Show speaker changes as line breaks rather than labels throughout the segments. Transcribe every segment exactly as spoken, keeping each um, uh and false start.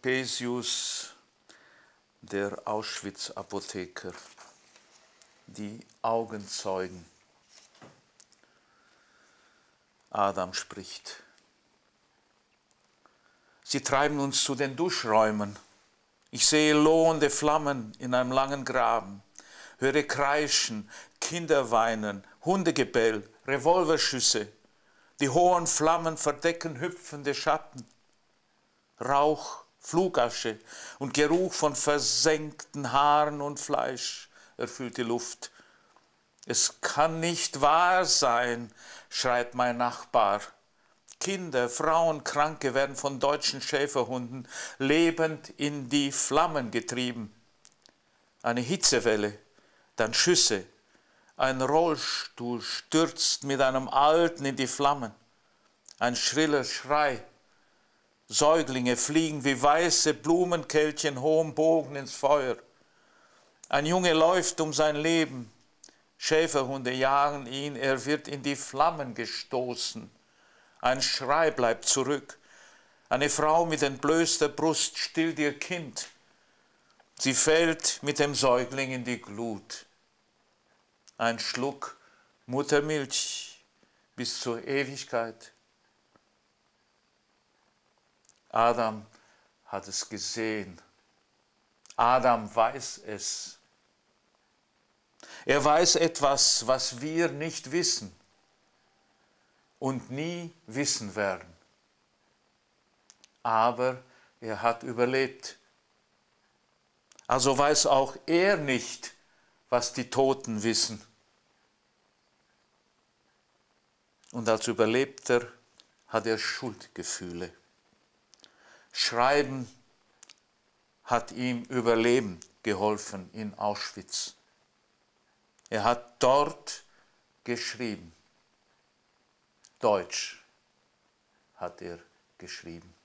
Capesius, der Auschwitz-Apotheker, die Augenzeugen. Adam spricht. Sie treiben uns zu den Duschräumen. Ich sehe lohende Flammen in einem langen Graben, höre Kreischen, Kinder weinen, Hundegebell, Revolverschüsse. Die hohen Flammen verdecken hüpfende Schatten. Rauch, Flugasche und Geruch von versenkten Haaren und Fleisch erfüllt die Luft. Es kann nicht wahr sein, schreit mein Nachbar. Kinder, Frauen, Kranke werden von deutschen Schäferhunden lebend in die Flammen getrieben. Eine Hitzewelle, dann Schüsse. Ein Rollstuhl stürzt mit einem Alten in die Flammen. Ein schriller Schrei. Säuglinge fliegen wie weiße Blumenkelche hohem Bogen ins Feuer. Ein Junge läuft um sein Leben. Schäferhunde jagen ihn, er wird in die Flammen gestoßen. Ein Schrei bleibt zurück. Eine Frau mit entblößter Brust stillt ihr Kind. Sie fällt mit dem Säugling in die Glut. Ein Schluck Muttermilch bis zur Ewigkeit. Adam hat es gesehen. Adam weiß es. Er weiß etwas, was wir nicht wissen und nie wissen werden. Aber er hat überlebt. Also weiß auch er nicht, was die Toten wissen. Und als Überlebter hat er Schuldgefühle. Schreiben hat ihm Überleben geholfen in Auschwitz. Er hat dort geschrieben. Deutsch hat er geschrieben.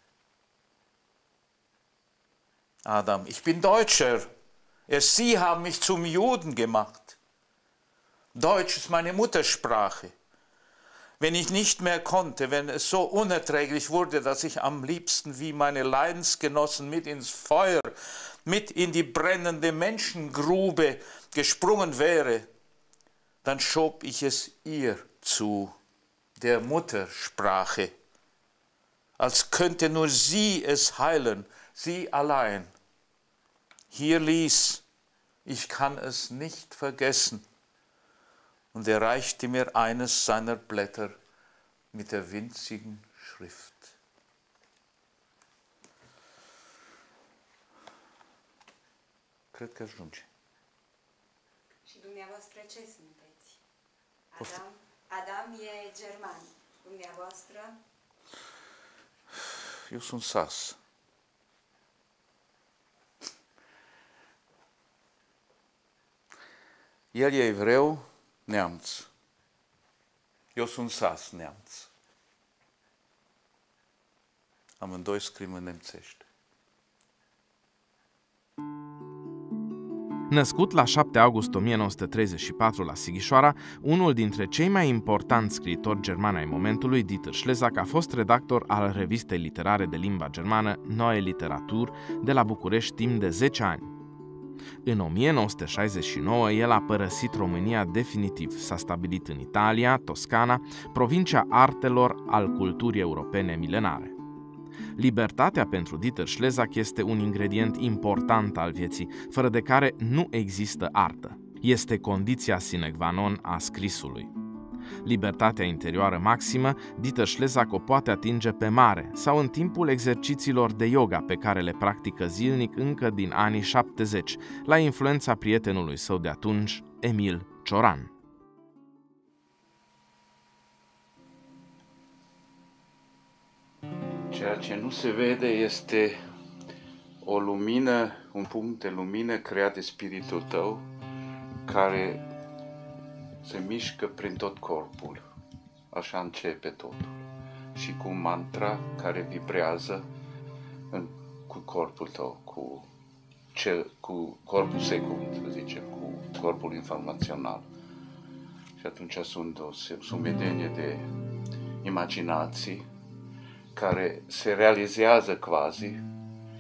Adam, ich bin Deutscher. Erst Sie haben mich zum Juden gemacht. Deutsch ist meine Muttersprache. Wenn ich nicht mehr konnte, wenn es so unerträglich wurde, dass ich am liebsten wie meine Leidensgenossen mit ins Feuer, mit in die brennende Menschengrube gesprungen wäre, dann schob ich es ihr zu, der Muttersprache, als könnte nur sie es heilen, sie allein. Hier ließ, ich kann es nicht vergessen. Und er reichte mir eines seiner Blätter mit der winzigen Schrift. Cred că ajunge.
Și dumneavoastră ce sunteți? Adam, Adam e german. Dumneavoastră?
Eu sunt sas. El e evreu, neamț. Eu sunt sas, neamț. Amândoi scriem în nemțește.
Născut la șapte august o mie nouă sute treizeci și patru la Sighișoara, unul dintre cei mai importanți scriitori germani ai momentului, Dieter Schlezak, a fost redactor al revistei literare de limba germană Neue Literatur de la București timp de zece ani. În o mie nouă sute șaizeci și nouă, el a părăsit România definitiv, s-a stabilit în Italia, Toscana, provincia artelor al culturii europene milenare. Libertatea pentru Dieter Schlezak este un ingredient important al vieții, fără de care nu există artă. Este condiția sine qua non a scrisului. Libertatea interioară maximă, Dieter Schlezak o poate atinge pe mare sau în timpul exercițiilor de yoga pe care le practică zilnic încă din anii șaptezeci, la influența prietenului său de atunci, Emil Cioran.
Ceea ce nu se vede este o lumină, un punct de lumină creat de spiritul tău, care se mișcă prin tot corpul. Așa începe totul. Și cu un mantra care vibrează în, cu corpul tău, cu, cel, cu corpul secund, să zicem, cu corpul informațional. Și atunci sunt o sumedenie de imaginații care se realizează quasi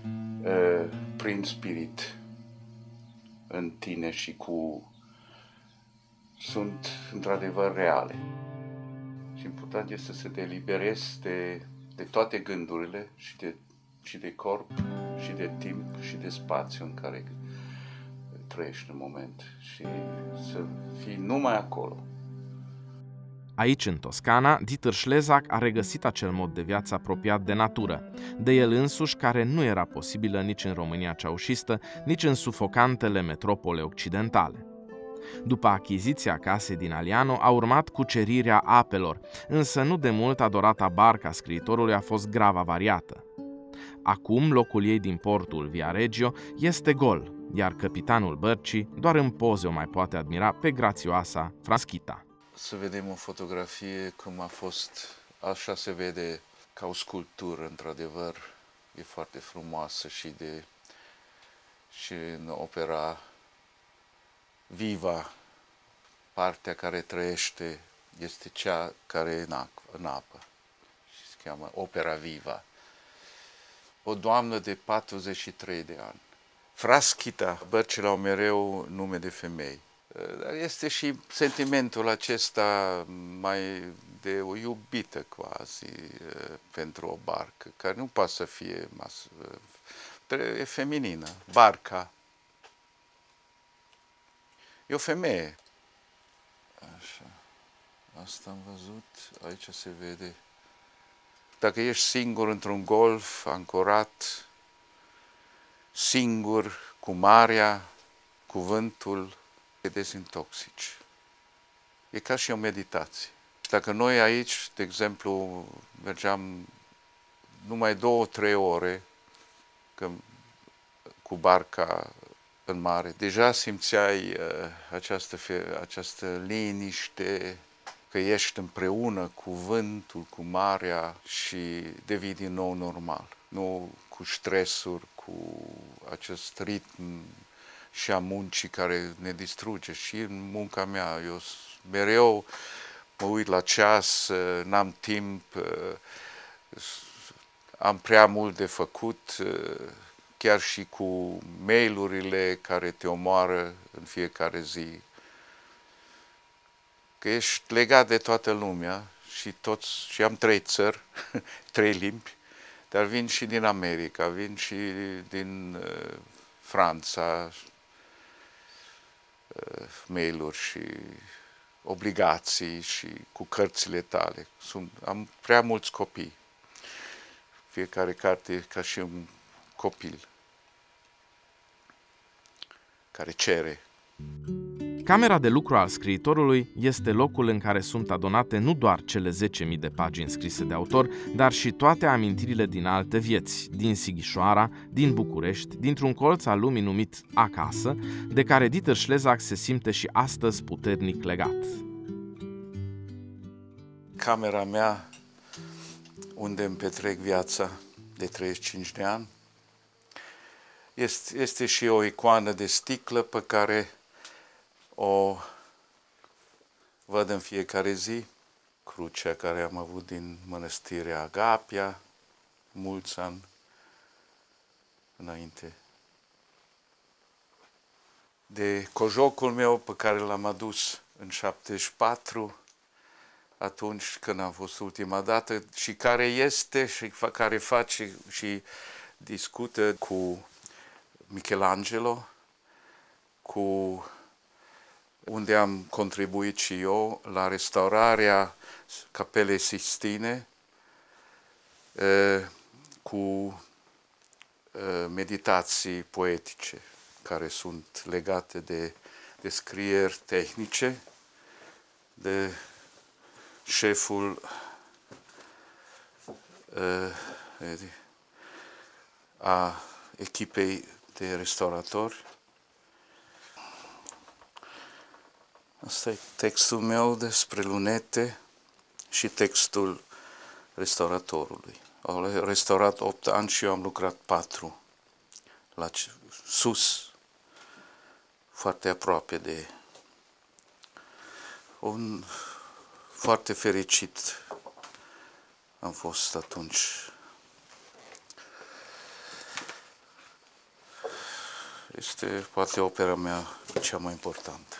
prin spirit în tine și cu sunt într-adevăr reale. Și important este să te eliberezi de, de toate gândurile și de, și de corp și de timp și de spațiu în care trăiești în moment și să fii numai acolo.
Aici, în Toscana, Dieter Schlezak a regăsit acel mod de viață apropiat de natură, de el însuși care nu era posibilă nici în România ceaușistă, nici în sufocantele metropole occidentale. După achiziția casei din Aliano a urmat cucerirea apelor, însă nu de mult adorata barca scriitorului a fost grav avariată. Acum locul ei din portul Viareggio este gol, iar capitanul bărcii doar în poze o mai poate admira pe grațioasa Franschita.
Să vedem o fotografie cum a fost, așa se vede ca o sculptură, într-adevăr, e foarte frumoasă și, de, și în opera Viva, partea care trăiește este cea care e în apă și se cheamă Opera Viva. O doamnă de patruzeci și trei de ani. Franschita, bărcile au mereu nume de femei. Dar este și sentimentul acesta mai de o iubită quasi pentru o barcă, care nu poate să fie mas, e feminină, barca. E o femeie. Așa. Asta am văzut, aici se vede. Dacă ești singur într-un golf, ancorat, singur, cu marea, cu vântul, te dezintoxici. E ca și o meditație. Dacă noi aici, de exemplu, mergeam numai două, trei ore că, cu barca în mare, deja simțeai uh, această, această liniște, că ești împreună cu vântul, cu marea și devii din nou normal. Nu cu stresuri, cu acest ritm și a muncii care ne distruge. Și în munca mea, eu mereu mă uit la ceas, n-am timp, am prea mult de făcut, chiar și cu mail-urile care te omoară în fiecare zi. Că ești legat de toată lumea și toți, și am trei țări, trei limbi, dar vin și din America, vin și din uh, Franța, uh, mail-uri și obligații și cu cărțile tale. Sunt, am prea mulți copii. Fiecare carte e ca și un copil care cere.
Camera de lucru al scriitorului este locul în care sunt adunate nu doar cele zece mii de pagini scrise de autor, dar și toate amintirile din alte vieți, din Sighișoara, din București, dintr-un colț al lumii numit Acasă, de care Dieter Schlezak se simte și astăzi puternic legat.
Camera mea, unde îmi petrec viața de treizeci și cinci de ani, este, este și o icoană de sticlă pe care o văd în fiecare zi, crucea care am avut din mănăstirea Agapia, mulți ani înainte. De cojocul meu pe care l-am adus în șaptezeci și patru, atunci când am fost ultima dată, și care este și care face și discută cu Michelangelo, cu unde am contribuit și eu la restaurarea Capelei Sistine cu meditații poetice care sunt legate de descrieri tehnice de șeful a echipei de restauratori. Asta e textul meu despre lunete și textul restauratorului. Au restaurat opt ani și eu am lucrat patru la sus, foarte aproape de un foarte fericit am fost atunci. Este poate opera mea cea mai importantă.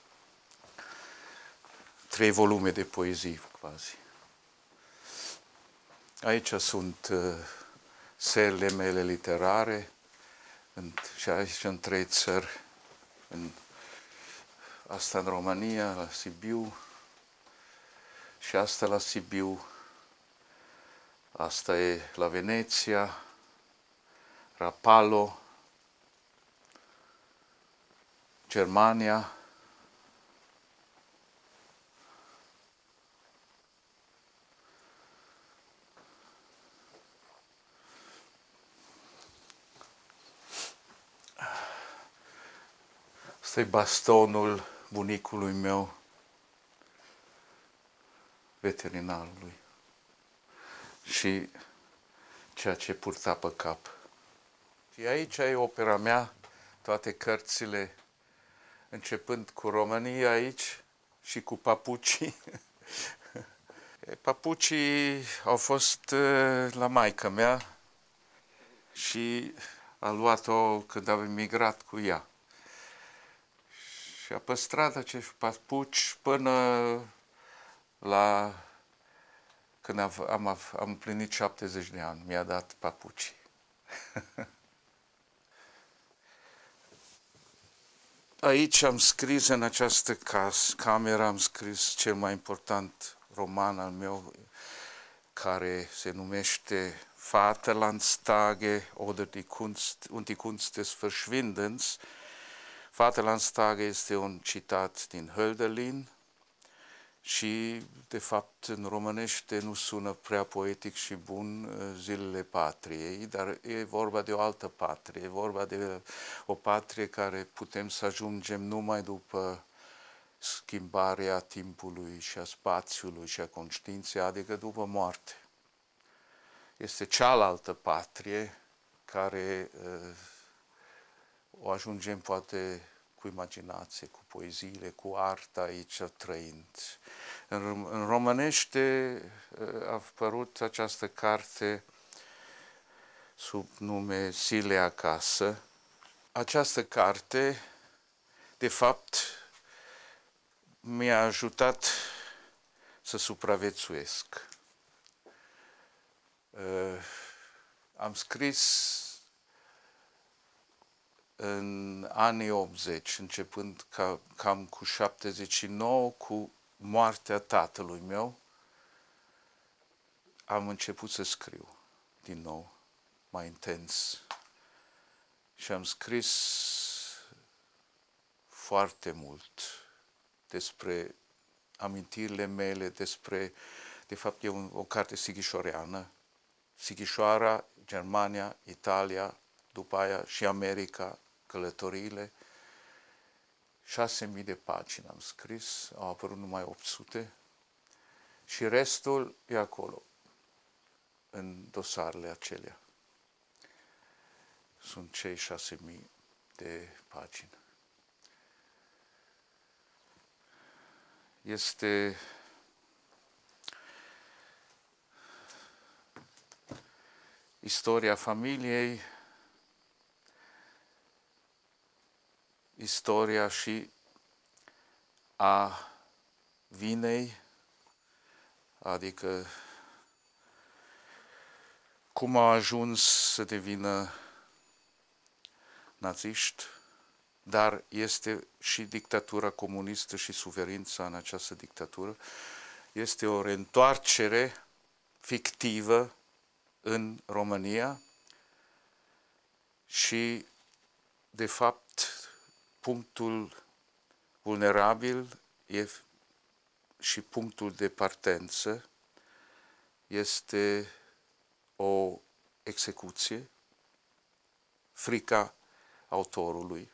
Trei volume de poezii, quasi. Aici sunt uh, serile mele literare, în, și aici în trei țări, în, asta în România, la Sibiu, și asta la Sibiu, asta e la Veneția, Rapallo, Germania, ăsta e bastonul bunicului meu, veterinarului, și ceea ce purta pe cap. Și aici e opera mea, toate cărțile, începând cu România aici și cu papucii. Papucii au fost la maică mea și a luat-o când am emigrat cu ea. Și a păstrat acești papuci până la când am, am, am împlinit șaptezeci de ani. Mi-a dat papucii. Aici am scris, în această cas, cameră, am scris cel mai important roman al meu, care se numește Vaterlandstage oder die Kunst, und die Kunst des Verschwindens. Vaterlandstage este un citat din Hölderlin și, de fapt, în românește nu sună prea poetic și bun, Zilele Patriei, dar e vorba de o altă patrie, e vorba de o patrie care putem să ajungem numai după schimbarea timpului și a spațiului și a conștiinței, adică după moarte. Este cealaltă patrie care uh, o ajungem poate cu imaginație, cu poeziile, cu arta aici trăind. În, în românește uh, a apărut această carte sub nume Zile acasă. Această carte, de fapt, mi-a ajutat să supraviețuiesc. Uh, am scris în anii optzeci, începând ca, cam cu șaptezeci și nouă, cu moartea tatălui meu, am început să scriu din nou, mai intens. Și am scris foarte mult despre amintirile mele, despre, de fapt e un, o carte sighișoreană, Sighișoara, Germania, Italia, după aia și America, călătoriile. șase mii de pagini am scris, au apărut numai opt sute și restul e acolo, în dosarele acelea. Sunt cei șase mii de pagini. Este istoria familiei, istoria și a vinei, adică cum au ajuns să devină naziști, dar este și dictatura comunistă și suferința în această dictatură. Este o reîntoarcere fictivă în România și, de fapt, punctul vulnerabil e și punctul de partență este o execuție, frica autorului.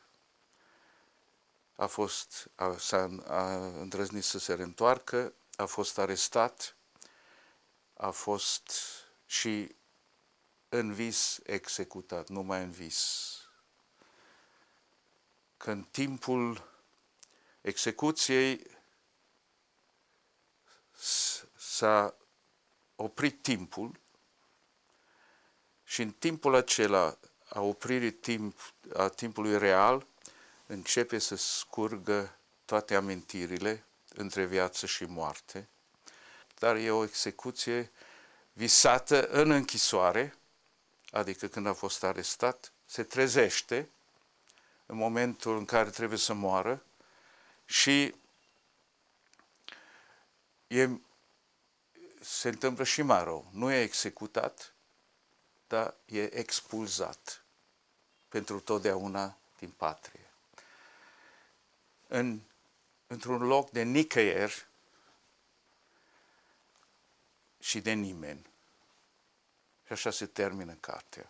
A fost, a, s-a a îndrăznit să se reîntoarcă, a fost arestat, a fost și în vis executat, numai în vis. Că în timpul execuției s-a oprit timpul și în timpul acela a opririi timp, a timpului real începe să scurgă toate amintirile între viață și moarte, dar e o execuție visată în închisoare, adică când a fost arestat, se trezește în momentul în care trebuie să moară și e, se întâmplă și mai rău. Nu e executat, dar e expulzat pentru totdeauna din patrie. În, într-un loc de nicăieri și de nimeni. Și așa se termină cartea.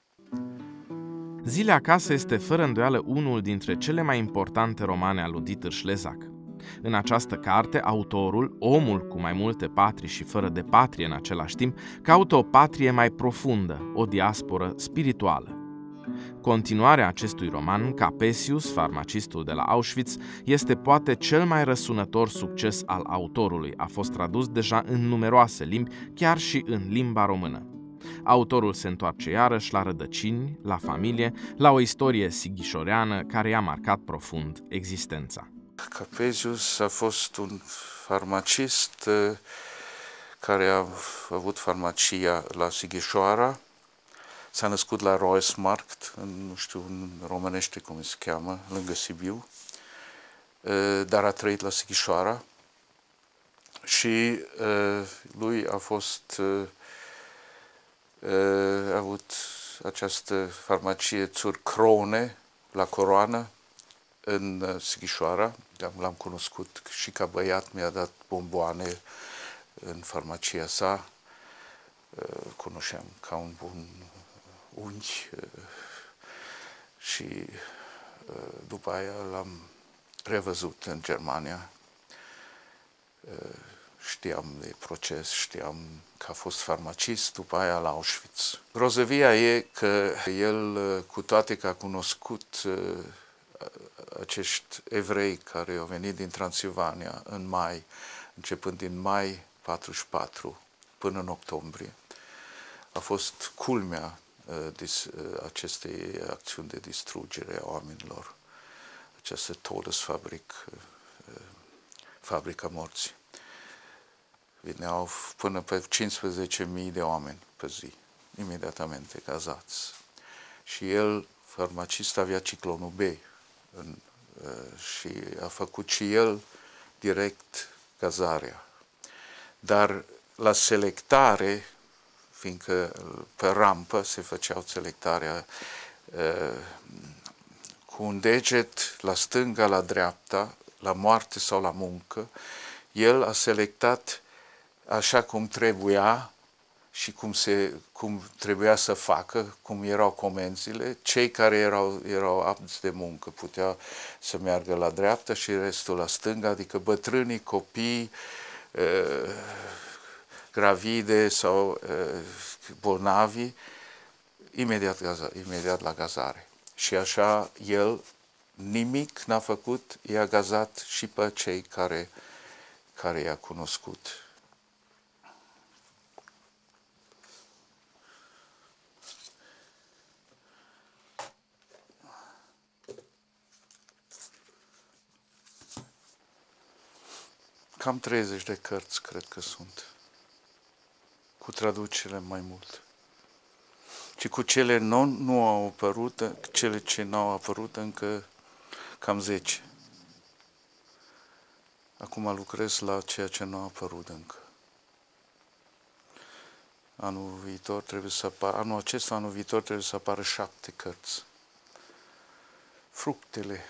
Zile acasă este fără îndoială unul dintre cele mai importante romane al lui Dieter Schlesak. În această carte, autorul, omul cu mai multe patrii și fără de patrie în același timp, caută o patrie mai profundă, o diasporă spirituală. Continuarea acestui roman, Capesius, farmacistul de la Auschwitz, este poate cel mai răsunător succes al autorului. A fost tradus deja în numeroase limbi, chiar și în limba română. Autorul se întoarce iarăși la rădăcini, la familie, la o istorie sighișoreană care i-a marcat profund existența.
Capesius a fost un farmacist care a avut farmacia la Sighișoara. S-a născut la Roismarkt, nu știu în românește cum se cheamă, lângă Sibiu, dar a trăit la Sighișoara și lui a fost, a avut această farmacie Zur Krone la Coroană în Sighișoara. L-am cunoscut și ca băiat, mi-a dat bomboane în farmacia sa, cunoșeam ca un bun unghi și după aia l-am revăzut în Germania. Știam de proces, știam că a fost farmacist, după aia la Auschwitz. Grozăvia e că el, cu toate că a cunoscut acești evrei care au venit din Transilvania în mai, începând din mai patruzeci și patru până în octombrie, a fost culmea acestei acțiuni de distrugere a oamenilor, această Todesfabrik, fabrica morții. Vineau până pe cincisprezece mii de oameni pe zi, imediatamente gazați. Și el, farmacist, avea ciclonul B în, și a făcut și el direct gazarea. Dar la selectare, fiindcă pe rampă se făceau selectarea cu un deget la stânga, la dreapta, la moarte sau la muncă, el a selectat așa cum trebuia și cum, se, cum trebuia să facă, cum erau comenzile. Cei care erau, erau apți de muncă puteau să meargă la dreapta și restul la stânga, adică bătrânii, copii, gravide sau bolnavi, imediat, gaza, imediat la gazare. Și așa el nimic n-a făcut, i-a gazat și pe cei care, care i-a cunoscut. Cam treizeci de cărți, cred că sunt, cu traducere mai mult. Și cu cele non, nu au apărut, cele ce n-au apărut încă cam zece. Acum lucrez la ceea ce nu a apărut încă. Anul viitor trebuie să apară, anul acesta, anul viitor trebuie să apară șapte cărți. Fructele.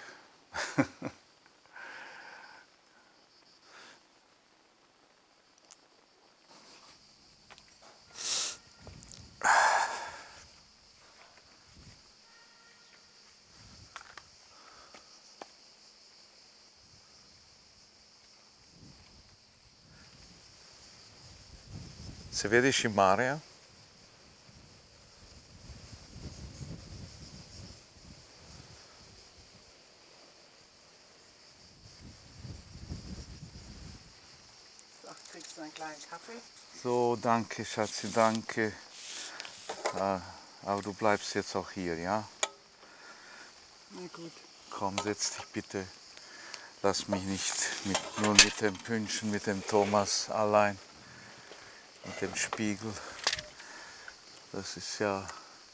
Se vede și marea.
Kriegst du einen kleinen Kaffee?
So, danke, Schatzi, danke. Ah, aber du bleibst jetzt auch hier, ja?
Na gut.
Komm, setz dich bitte. Lass mich nicht mit, nur mit dem Pünktchen, mit dem Thomas allein, mit dem Spiegel. Das ist ja,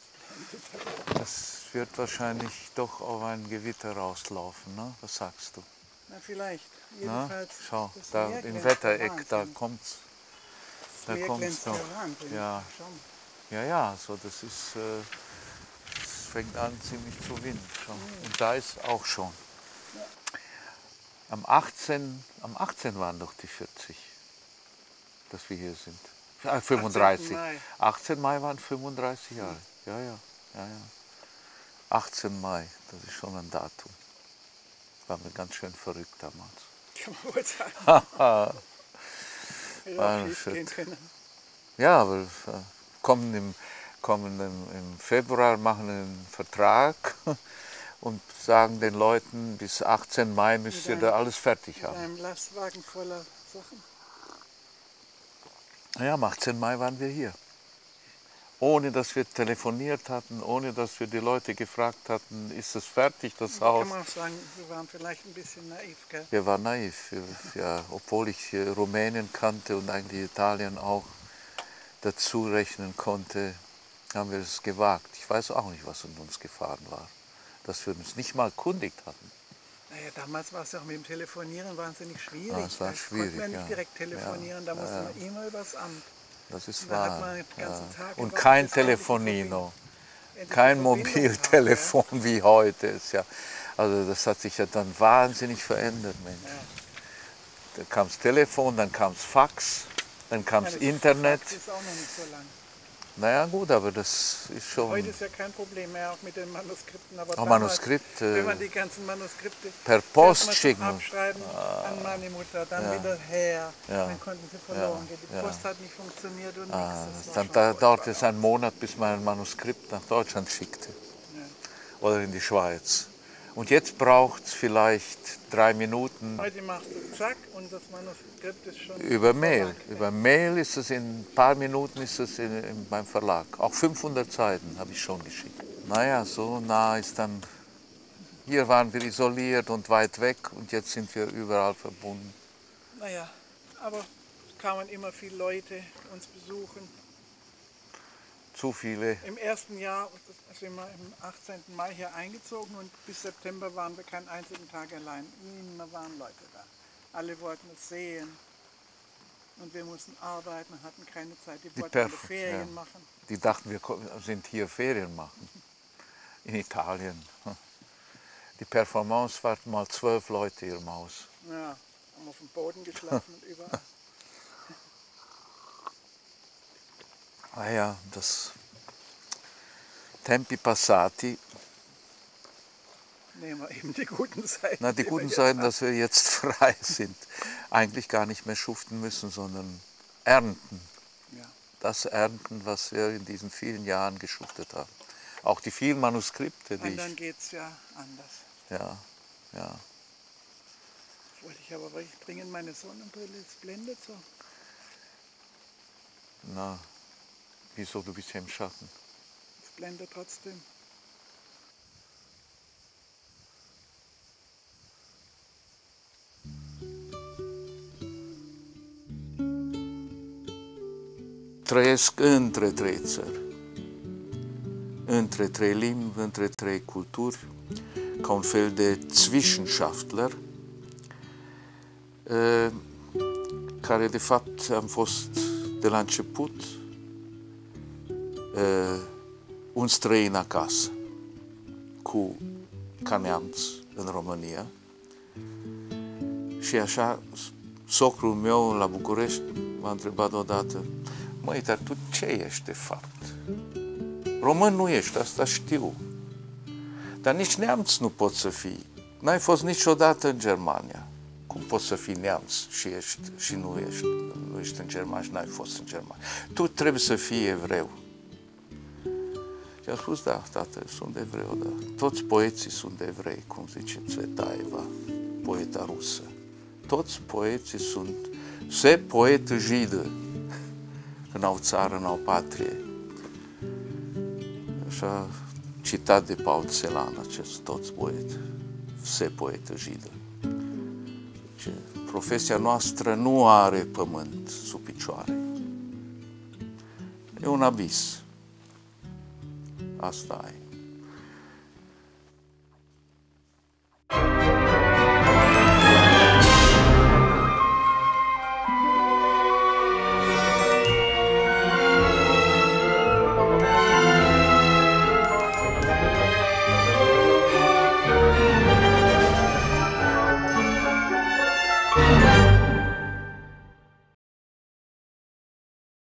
das wird wahrscheinlich doch auf ein Gewitter rauslaufen, ne? Was sagst du?
Na vielleicht.
Na?
Jedenfalls.
Schau,
das
da
Meer
im
glänzt
Wettereck,
Wahnsinn.
da kommt's. Da
Das Meer
kommt's
glänzt
noch.
ja Wahnsinn.
Ja.
Schau mal.
Ja, ja, so das ist, äh, es fängt an ziemlich zu winden schon. Und da ist auch schon. Am achtzehnten Am achtzehnten waren doch die vierzig, dass wir hier sind. Ah, fünfunddreißig.
achtzehnten Mai.
achtzehnten Mai waren fünfunddreißig Jahre. Ja, ja, ja, ja. achtzehnten Mai, das ist schon ein Datum. War mir ganz schön verrückt damals.
Kann man wohl sagen.
Haha.
Hätte
Ah,
auch schief
shit.
gehen können.
Ja, aber äh, kommen, im, kommen im, im Februar, machen einen Vertrag und sagen den Leuten, bis achtzehnten Mai müsst ihr da alles fertig
Mit
haben.
einem Lastwagen voller Sachen.
Ja, am achtzehnten Mai waren wir hier. Ohne dass wir telefoniert hatten, ohne dass wir die Leute gefragt hatten, ist es fertig, das
Da
Haus?
kann man auch sagen, wir waren vielleicht ein bisschen naiv, gell?
Wir waren naiv, wir, ja, obwohl ich äh, Rumänien kannte und eigentlich Italien auch dazu rechnen konnte, haben wir es gewagt. Ich weiß auch nicht, was in uns gefahren war, dass wir uns nicht mal erkundigt hatten.
Naja, damals war es ja auch mit dem Telefonieren wahnsinnig schwierig.
Ah, es war
Da
schwierig,
konnte man nicht
ja.
direkt telefonieren, da
Ja,
musste
ja.
man immer übers Amt.
Das ist
Und da hat
wahr.
man den ganzen
Ja.
Tag
Und
gewartet,
kein
bis endlich die
Telefonino,
Endlich
kein
die Verbindung kam,
Mobiltelefon wie heute ist. Ja. Also das hat sich ja dann wahnsinnig verändert, Mensch.
Ja.
Da kam das Telefon, dann kam das Fax, dann kam
Ja,
das
das
Internet.
Fax ist auch noch nicht so lang.
Naja gut, aber das ist schon
Heute ist ja kein Problem mehr, auch mit den Manuskripten. Aber
auch
damals,
Manuskripte
wenn man die ganzen Manuskripte
per
zuerst
Post
mal zum
schicken.
Abschreiben an meine Mutter, dann
Ja.
wieder her,
Ja.
dann konnten sie verloren gehen. Die
Ja.
Post hat nicht funktioniert und
Ah,
nichts. Das war
dann
schon
da, dauert
furchtbar.
es einen Monat, bis man ein Manuskript nach Deutschland schickte. Oder in die Schweiz. Und jetzt braucht es vielleicht drei Minuten
Heute machst du zack und das Manuskript ist schon
über
im
Mail.
Verlag.
Über Mail ist es in ein paar Minuten ist es in, in, beim Verlag. Auch fünfhundert Seiten habe ich schon geschickt. Naja, so nah ist dann. Hier waren wir isoliert und weit weg und jetzt sind wir überall verbunden.
Naja, aber es kamen immer viele Leute uns besuchen.
Zu viele.
Im ersten Jahr sind wir am achtzehnten Mai hier eingezogen und bis September waren wir keinen einzigen Tag allein. Immer waren Leute da. Alle wollten es sehen. Und wir mussten arbeiten, hatten keine Zeit. Die,
Die
wollten alle
Perf-
Ferien
ja.
machen.
Die dachten, wir ko- sind hier Ferien machen. In Italien. Die Performance war mal zwölf Leute hier im Haus.
Ja, haben auf dem Boden geschlafen und überall.
Ah ja, das Tempi passati.
Nehmen wir eben die guten Seiten.
Na, die
wir
guten
jetzt
Seiten,
haben.
dass wir jetzt frei sind. Eigentlich gar nicht mehr schuften müssen, sondern ernten.
Ja.
Das ernten, was wir in diesen vielen Jahren geschuftet haben. Auch die vielen Manuskripte, die
Anderen
ich.
geht es ja anders.
Ja, ja.
Jetzt wollte ich aber wirklich dringend meine Sonnenbrille, es blendet so.
Na, wieso, du bist hier im Schatten?
Es blendet trotzdem.
Trăiesc între trei țări, între trei limbi, între trei culturi, ca un fel de Zwischenschaftler, eh, care de fapt am fost de la început eh, un străin acasă, cu ca neamț în România. Și așa, socrul meu la București m-a întrebat odată: măi, dar tu ce ești de fapt? Român nu ești, asta știu. Dar nici neamț nu poți să fii. N-ai fost niciodată în Germania. Cum poți să fii neamț și, ești, și nu, ești, nu ești în Germania și n-ai fost în Germania? Tu trebuie să fii evreu. Și am spus: da, tată, sunt evreu, da. Toți poeții sunt evrei, cum zice Tsvetaeva, poeta rusă. Toți poeții sunt se poetă jidă, când au țară, n-au patrie. Așa citat de Paul Celan, acest toți poet, se poetă jidă. Ce profesia noastră nu are pământ sub picioare. E un abis. Asta e.